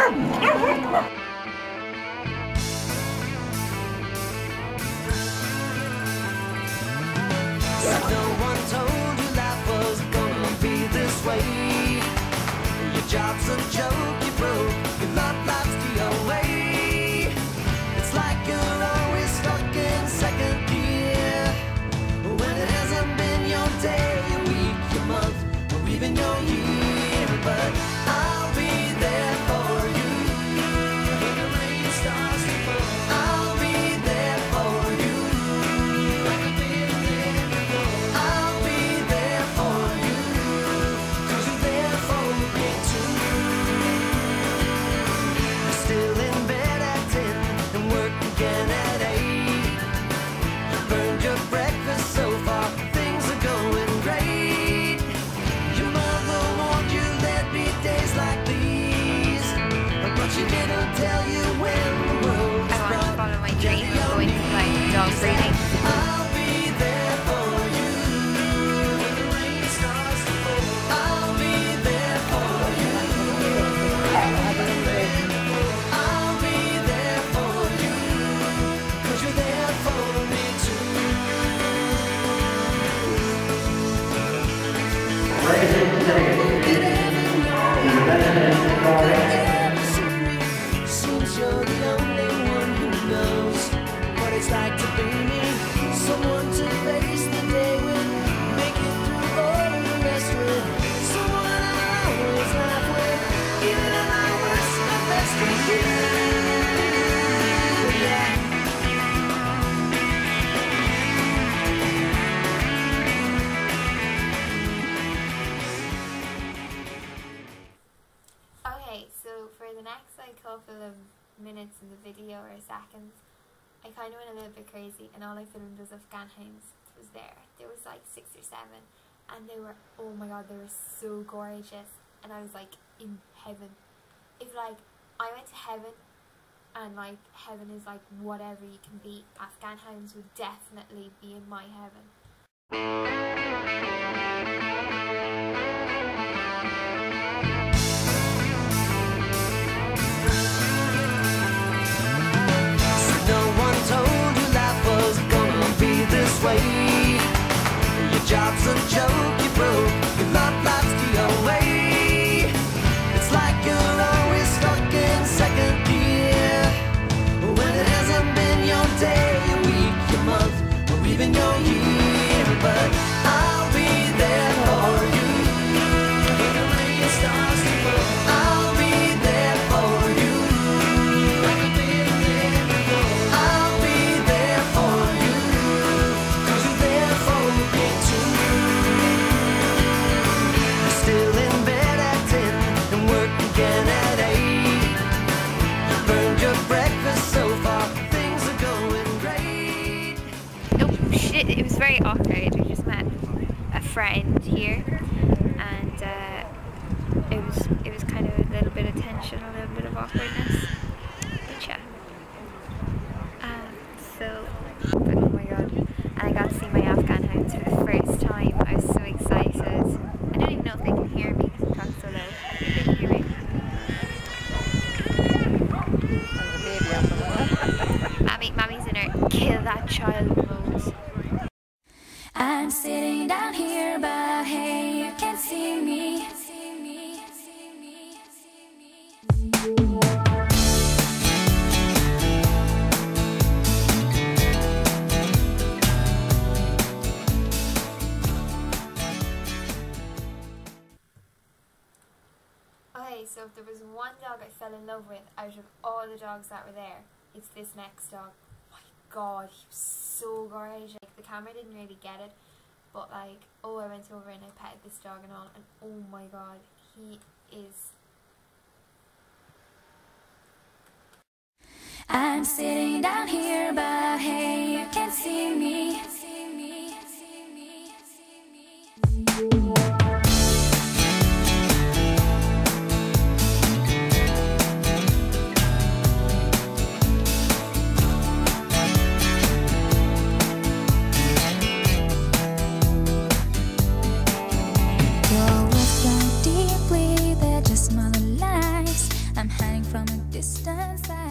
No one told you life was gonna be this way. Your job's a joke, you broke, your love life's the way. It's like you're always stuck in second gear, when it hasn't been your day, your week, your month, or even your year. But I'll be there for you when the rain starts to fall. I'll be there for you like I've been there before. I'll be there for you 'cause you're there for me too. You're still in bed at 10 and work again at 8. You burned your breakfast so far, things are going great. Your mother warned you there'd be days like these, but she didn't tell you when the world I want to follow my dream of going to like dog breeding. I'll be there for you when the rain starts to fall. I'll be there for you. I'll be there for you 'cause you're there for me too. Seems you're the only one who knows what it's like to be me. Someone to face the day with, make it through all the rest with. Someone I always laugh with, even at my worst and best with you. Yeah. Okay, so for the next like couple of minutes in the video or seconds, I kind of went a little bit crazy, and all I filmed was Afghan hounds. Was there was like 6 or 7, and they were, oh my god, they were so gorgeous, and I was like in heaven. If like I went to heaven, and like heaven is like whatever you can be, Afghan hounds would definitely be in my heaven. No one told you life was gonna be this way. Your job's a joke, you broke, your love life's the way. It's like you're always stuck in second gear, when it hasn't been your day, your week, your month, or even your year. But I'll be there for you when the rain starts to fall. I'll be there for you like I've been there before. I'll be there for you 'cause you're there for me too. You're still in bed at 10 and work again at 8. You burned your breakfast so far, things are going great. Oh shit, it was very awkward. We just met a friend here, and it was kind of a little bit of tension, a little bit of awkwardness. But yeah. But oh my god. And I got to see my Afghan hounds for the first time. I was so excited. I don't even know if they can hear me because I'm talking so loud. I think they can hear me. Mammy's in her kill that child mode. I'm sitting down here, but hey, you can't see me. Okay, so if there was one dog I fell in love with out of all the dogs that were there, it's this next dog. Oh my god, he was so gorgeous. Like, the camera didn't really get it, but like, oh, I went over and I petted this dog and all, and oh my god, he is. I'm sitting down here, but hey, you can't see me. Your words run deeply, they're just smaller lies. I'm hiding from distance.